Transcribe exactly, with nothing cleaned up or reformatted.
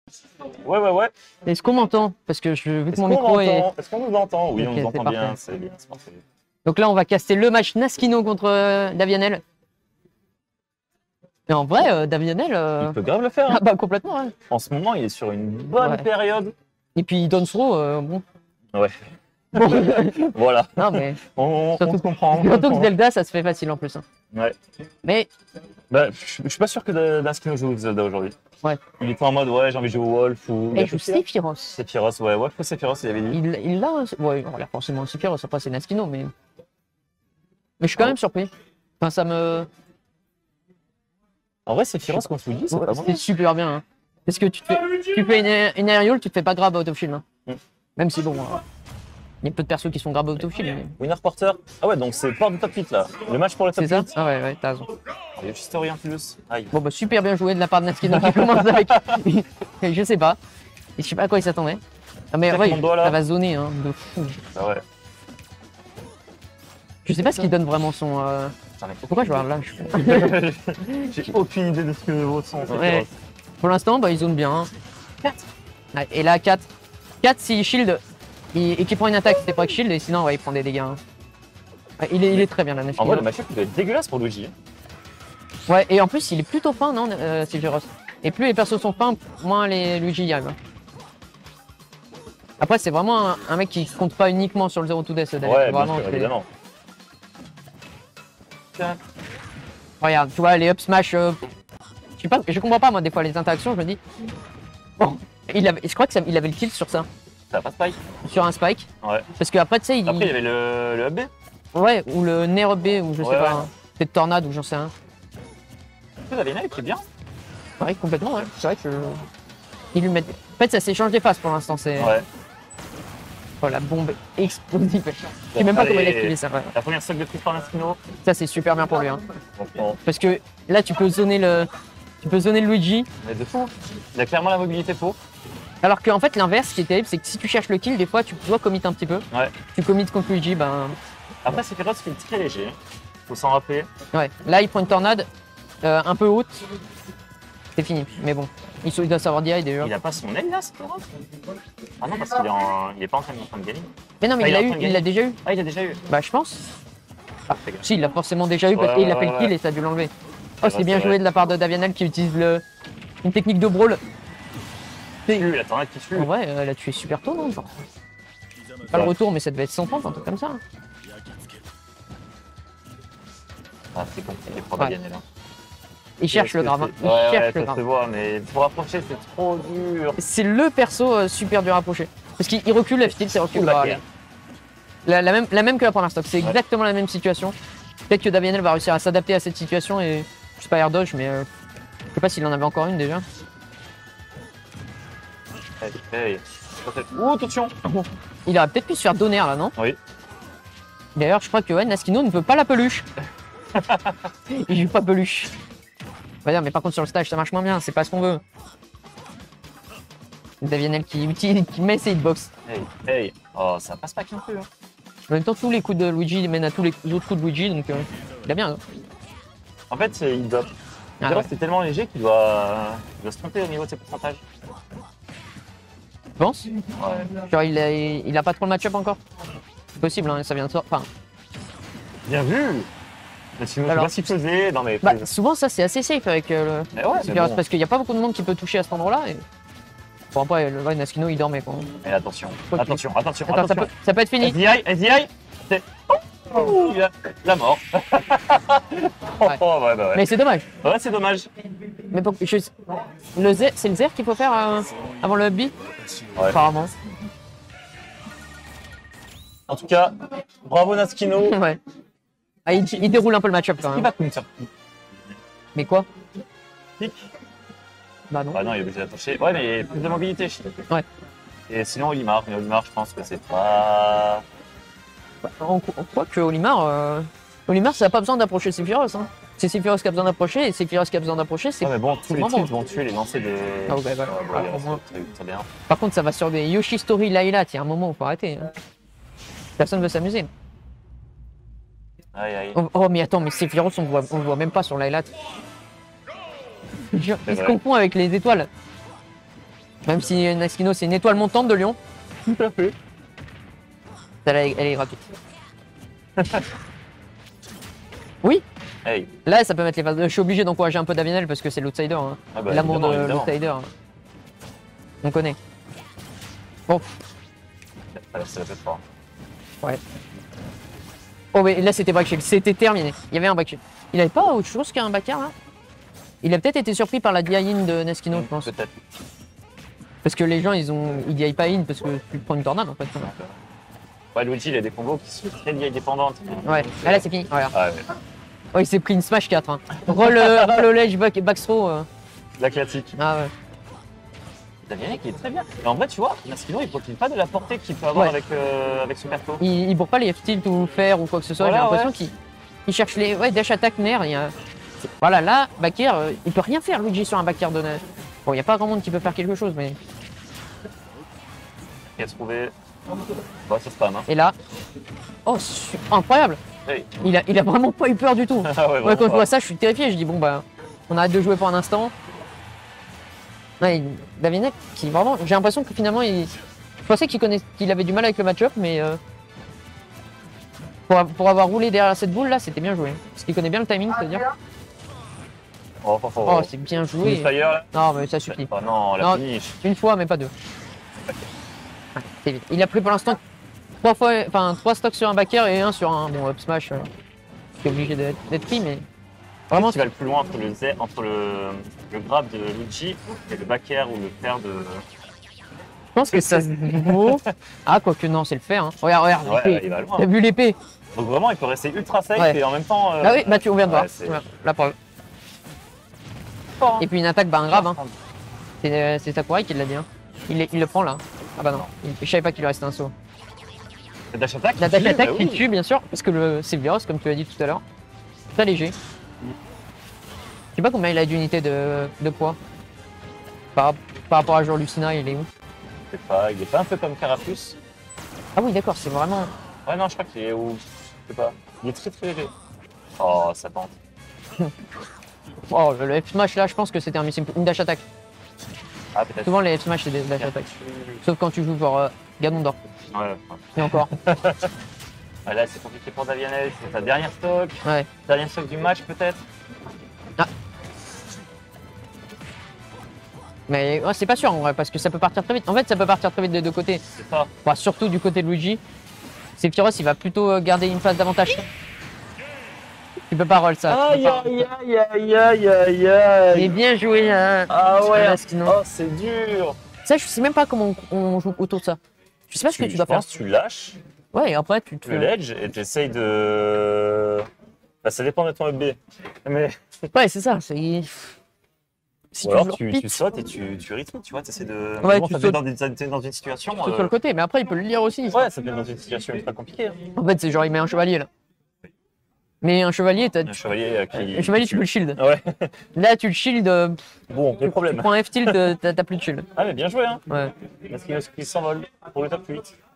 Ouais, ouais, ouais. Est-ce qu'on m'entend? Parce que je, vu que Est-ce mon qu'on micro est... m'entend? Est-ce qu'on nous entend? Oui, Ok, on nous c'est entend bien, parfait. c'est bien, c'est parfait. Donc là, on va caster le match Naskino contre euh, Davianel. Mais en vrai, euh, Davianel... Euh... Il peut grave le faire. Hein. Ah bah complètement, ouais. En ce moment, il est sur une bonne Ouais. période. Et puis Donsro, euh, bon... Ouais. Voilà. Non mais... On, Surtout- on se comprend. on se Surtout que comprend. Zelda, ça se fait facile en plus. Hein. Ouais. Mais... Bah, je je suis pas sûr que Naskino joue Zelda aujourd'hui. Ouais. Il était en mode, ouais, j'ai envie de jouer au Wolf ou. Et il joue Sephiroth. Sephiroth, ouais, Wolf ou Sephiroth, il avait dit. Il il l'a... Ouais, il a forcément Sephiroth, après c'est Naskino, mais... Mais je suis quand Oh. même surpris. Enfin, ça me... En vrai, Sephiroth contre Luigi, c'est Ouais, pas bon. c'était super bien. Hein. Parce que tu, te fais, tu fais une, une aériole, tu te fais pas grab out of shield. Hein. Mm. Même si bon, euh, il y a peu de persos qui sont grab out of shield. Mais... Winner Porter. Ah ouais, donc c'est port du top huit là. Le match pour le top C'est ça? huit. Ah ouais, ouais, t'as raison. Il y a juste rien plus. Aïe. Bon bah super bien joué de la part de Naskino qui commence avec... je sais pas. Je sais pas à quoi il s'attendait. Ah mais Tac, ouais, mon doigt, là. ça va zoner hein, de fou. Ah ouais. Je sais pas ce qui donne vraiment son... Euh... J'en ai Pourquoi je regarde là je... J'ai aucune idée de ce que vaut son Ouais. Sephiroth. Pour l'instant, bah, il zone bien. quatre. Ouais, et là, quatre. quatre, s'il shield il- et qu'il prend une attaque, c'est pas que shield, et sinon, ouais, il prend des dégâts. Hein. Ouais, il, est, il est très bien, la En Naskino. vrai, le match-up il doit être dégueulasse pour Luigi. Ouais, et en plus, il est plutôt fin, non, euh, Sephiroth. Et plus les persos sont fins, moins les Luigi y arrivent. Après, c'est vraiment un, un mec qui compte pas uniquement sur le zéro to death. David. Ouais, bien Vraiment, sûr, c'est- évidemment. Regarde, tu vois, les up smash. Euh... Je sais pas, je comprends pas, moi, des fois, les interactions, je me dis. Bon, il avait, je crois que ça, il avait le kill sur ça, Ça passe pas. sur un spike. Ouais. Parce qu'après, tu sais, il. Après, il y avait le, le B. Ouais, ou le Nerf B, ou je sais Ouais, pas. ouais. Hein. Peut-être Tornade, ou j'en sais rien. La Lena, il est bien. Ouais, complètement, ouais. C'est vrai que. Ils lui mettent. En fait, ça s'échange des phases pour l'instant, c'est. Ouais. Oh, la bombe explosive. Je sais même pas comment il a esquivé ça, ouais. La première stock de prise par Naskino. Ça, c'est super bien pour lui, hein. Donc, bon, Parce que là, tu peux zoner le. Tu peux zoner le Luigi. mais de fou. Il a clairement la mobilité pour. Alors qu'en fait, l'inverse, ce qui est terrible, c'est que si tu cherches le kill, des fois, tu dois commit un petit peu. Ouais. Tu commit contre Luigi, ben. Après, Sephiroth, c'est très léger. Faut s'en rappeler. Ouais. Là, il prend une tornade euh, un peu haute. C'est fini. Mais bon. Il, il doit savoir D I déjà. Il a pas son aile là, Sephiroth? Ah non, parce qu'il est, en... il est pas en train de, en train de gagner. Mais non, mais Ah, il il est l'a en eu. train de Il l'a déjà eu. Ah, il a déjà eu. Bah, je pense. Ah, fais gaffe. Si, il l'a forcément déjà eu parce Ouais, qu'il a ouais, fait le ouais. kill et ça a dû l'enlever. Oh, Ouais, c'est bien c'est joué vrai. de la part de Davianel qui utilise le... une technique de brawl. Tue, la tornade qui tue. En vrai, elle a tué super tôt, non genre. Pas le Ouais. retour, mais ça devait être cent trente, un truc comme ça. Ah, c'est compliqué pour Ouais. Davianel. Hein. Il cherche le grave. hein. Il Ouais, ouais, cherche le ça grave. se voit, mais pour approcher, c'est trop dur. C'est le perso euh, super dur à approcher. Parce qu'il il recule, la style, c'est recule. Oula, Bah, guerre. la, la même, la même que la première stock, c'est Ouais. exactement la même situation. Peut-être que Davianel va réussir à s'adapter à cette situation et. Je sais pas air dodge, mais. Euh, je sais pas s'il en avait encore une déjà. Hey, hey. Ouh, attention. Il aurait peut-être pu se faire donner là, non? Oui. D'ailleurs, je crois que ouais, Naskino ne veut pas la peluche. Il joue pas peluche. On va dire, mais par contre, sur le stage, ça marche moins bien, c'est pas ce qu'on veut. Davianel qui, utilise- qui met ses hitbox. Hey, hey. Oh, ça passe pas qu'un peu. Hein. En même temps, tous les coups de Luigi mènent à tous les autres coups de Luigi, donc euh, il a bien. Hein. En fait, c'est- il doit. Ah Zero, ouais. c'est tellement léger qu'il doit... il doit se tromper au niveau de ses pourcentages. Tu penses? Ouais. Genre, il a, il a pas trop le match-up encore? C'est possible, hein, ça vient de sortir. Enfin, Bien vu. Mais sinon, je sais Alors. pas s'y faisait. Non, mais. bah, souvent, ça, c'est assez safe avec euh, mais ouais, le mais Sephiroth, bon. parce qu'il n'y a pas beaucoup de monde qui peut toucher à cet endroit-là. Et... Bon, après, le ouais, Naskino, il dormait quoi. Mais attention, Ok. attention, attention, Attends, ça attention. peut, ça peut être fini. S D I, S D I, c'est. Oh, la, la mort. Oh, Ouais. oh, ouais, bah ouais. Mais c'est dommage. Ouais, c'est dommage. Mais pour- je- le zer, c'est le zer qu'il faut faire euh, avant le B Ouais. apparemment. En tout cas, bravo Naskino. Ouais. Ah, il, il déroule un peu le match-up quand Il même. va counter. Mais quoi? Pique. Bah non. Bah non, il est obligé d'attacher. Ouais, mais plus de mobilité. je- Ouais. Et sinon, Olimar. Mais Olimar, je pense que c'est pas. On, on croit que Olimar, euh, Olimar, ça n'a pas besoin d'approcher Sephiroth. Hein. C'est Sephiroth qui a besoin d'approcher et Sephiroth qui a besoin d'approcher. C'est Ouais, mais bon, tous c'est les vraiment- types vont tuer les lancers de. Ah, ouais, voilà. Ouais, Ah, ouais, au moins. c'est très bien. Par contre, ça va sur des Yoshi Story Layla. Il y a un moment où il faut arrêter. Hein. Personne veut s'amuser. Aïe, aïe. Oh, oh, mais attends, mais Sephiroth, on ne voit, on le voit même pas sur Layla. Il se vrai. confond avec les étoiles. Même si Naskino c'est une étoile montante de Lyon. Tout à fait. Celle-là, elle, elle est gratuite. Oui, Hey. là ça peut mettre les phases. Je suis obligé d'encourager un peu Davienel parce que c'est l'outsider. Hein. Ah bah, L'amour de évidemment, évidemment. l'outsider. On connaît. Bon. Ouais, c'est peut-être fort. Ouais. Oh mais là c'était back shield, c'était terminé. Il y avait un back shield. Il avait pas autre chose qu'un backer là? Il a peut-être été surpris par la D I in de Neskino, je pense. Peut-être. Parce que les gens ils ont ils D I pas in parce que tu prends une tornade en fait. Ouais, Luigi il a des combos qui sont très D I dépendantes. Ouais, ah, là c'est fini. Voilà. Ah ouais. Oh il s'est pris une smash quatre. Hein. Roll, euh, roll ledge back, backthrow. Euh. La classique. Ah ouais. Davienel qui est très bien. Et en vrai, tu vois, Naskino il profite pas de la portée qu'il peut avoir Ouais. avec, euh, avec son perso. Il, il bourre pas les F-tilt ou faire ou quoi que ce soit. Voilà, J'ai l'impression ouais. qu'il il cherche les ouais, dash attack nair. Il y a... Voilà, là, back air, euh, il peut rien faire Luigi sur un back air de neige. Bon, il n'y a pas grand monde qui peut faire quelque chose, mais. Il a trouvé. Bah, ça spam. Hein. Et là. Oh, su- incroyable! Hey. Il a, il a vraiment pas eu peur du tout. Ah ouais, Ouais, quand je vraiment vois ça, je suis terrifié. Je dis, bon, bah, on arrête de jouer pour un instant. Ouais, il- Davienel, qui vraiment. J'ai l'impression que finalement, il. Je pensais qu'il connaissait, qu'il avait du mal avec le match-up, mais. euh, Pour, pour avoir roulé derrière cette boule là, c'était bien joué. Parce qu'il connaît bien le timing, c'est-à-dire. Oh, oh, oh, Oh, oh. c'est bien Finish joué. Fire là. Non, mais ça suffit. Oh non, la Non. finish. Une fois, mais pas deux. Ouais, c'est vite. Il a pris pour l'instant trois fois, enfin trois stocks sur un backer et un sur un bon up smash. Euh, qui est obligé d'être d'être pris, mais vraiment. Tu vas le plus loin entre le Z, entre le, le grab de Luigi et le back air ou le fer de. Je pense que ça se vaut. Ah, quoique non, c'est le fer. Hein. Regarde, regarde, Ouais, l'épée. il va loin. T'as vu l'épée? Donc vraiment, il peut rester ultra safe Ouais. et en même temps. euh, Ah oui, bah tu on vient de voir. ouais, c'est- Voilà, la preuve. Et puis une attaque, bah un grave. Hein. C'est euh, c'est Sakurai qui l'a dit. Hein. Il, il le prend là. Ah bah non, il, je savais pas qu'il lui restait un saut. Le dash attack. La dash qui tue, attack bah qui oui. tue bien sûr, parce que le c'est Virus comme tu l'as dit tout à l'heure. Très léger. Je sais pas combien il a d'unités de, de poids. Par, par rapport à genre Lucina, il est où? Je sais pas, il est pas un peu comme Carapuce. Ah oui d'accord, c'est vraiment. Ouais, non, je crois qu'il est où. Je sais pas. Il est très très léger. Oh, ça tente. Oh le, le F smash là, je pense que c'était un missing une dash attack. Ah, peut-être. Souvent les F smash c'est des dash attack. Sauf quand tu joues genre euh, Ganondorf. Ouais, ouais. Et encore. Ah, là, c'est compliqué pour Davienel. C'est ta dernière stock. Ouais. Dernière stock du match, peut-être. Mais ouais, c'est pas sûr en vrai, parce que ça peut partir très vite. En fait, ça peut partir très vite des deux côtés. C'est ça. Enfin, surtout du côté de Luigi. Sephiroth, il va plutôt euh, garder une phase d'avantage. Tu peux pas roll ça. tu peux pas roll ça. aïe aïe aïe aïe Il est bien joué hein. Ah ouais. Naskino. Oh, c'est dur. Ça, je sais même pas comment on, on joue autour de ça. Je sais pas ce que tu dois je faire. pense que tu lâches Ouais, et après, tu te le ledge et tu essayes de. Bah, ça dépend de ton up B. Mais. Ouais, c'est ça. C'est... Si Ou alors joues tu, pit, tu sautes et tu, tu rythmes, tu vois, tu essaies de. Ouais, Bon, tu ça te sautes. met dans, des- dans une situation. tu sautes euh, sur le côté, mais après, il peut le lire aussi. Ouais, ça te met dans une situation ultra compliquée. Hein. En fait, c'est genre, il met un chevalier là. Mais un chevalier, t'as... Un chevalier euh, qui. un chevalier, qui tu peux le shield. Ouais, Là, tu le shield, euh, bon, pas de tu problème. prends un F-tilt, euh, t'as t'as plus de shield. Ah, mais bien joué, hein. Ouais. Parce qu'il qui s'envole pour le top huit.